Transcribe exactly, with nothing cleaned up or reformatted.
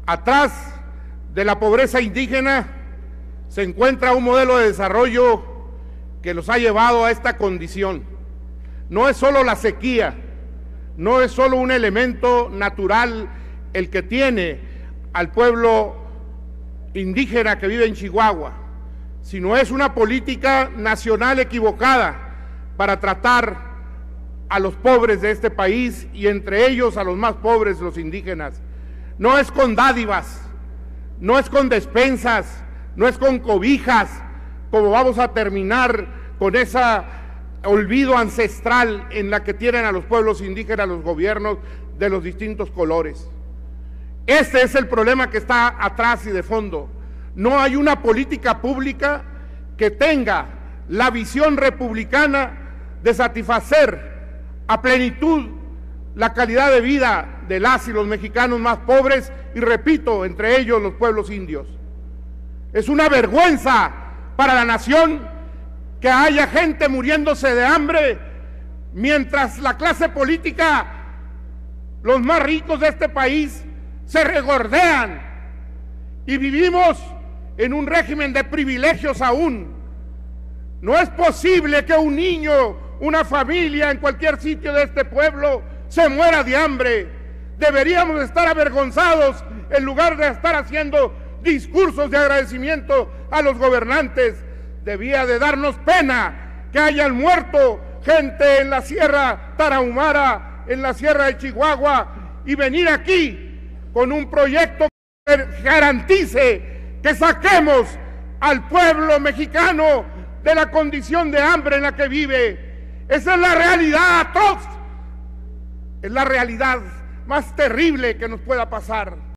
Atrás de la pobreza indígena se encuentra un modelo de desarrollo que los ha llevado a esta condición. No es solo la sequía, no es solo un elemento natural el que tiene al pueblo indígena que vive en Chihuahua, sino es una política nacional equivocada para tratar a los pobres de este país y entre ellos a los más pobres, los indígenas. No es con dádivas, no es con despensas, no es con cobijas, como vamos a terminar con ese olvido ancestral en la que tienen a los pueblos indígenas los gobiernos de los distintos colores. Este es el problema que está atrás y de fondo. No hay una política pública que tenga la visión republicana de satisfacer a plenitud la calidad de vida de las y los mexicanos más pobres, y repito, entre ellos los pueblos indios. Es una vergüenza para la nación que haya gente muriéndose de hambre, mientras la clase política, los más ricos de este país, se regordean y vivimos en un régimen de privilegios aún. No es posible que un niño, una familia en cualquier sitio de este pueblo se muera de hambre. Deberíamos estar avergonzados en lugar de estar haciendo discursos de agradecimiento a los gobernantes. Debía de darnos pena que hayan muerto gente en la Sierra Tarahumara, en la Sierra de Chihuahua, y venir aquí con un proyecto que garantice que saquemos al pueblo mexicano de la condición de hambre en la que vive. Esa es la realidad atroz, es la realidad más terrible que nos pueda pasar.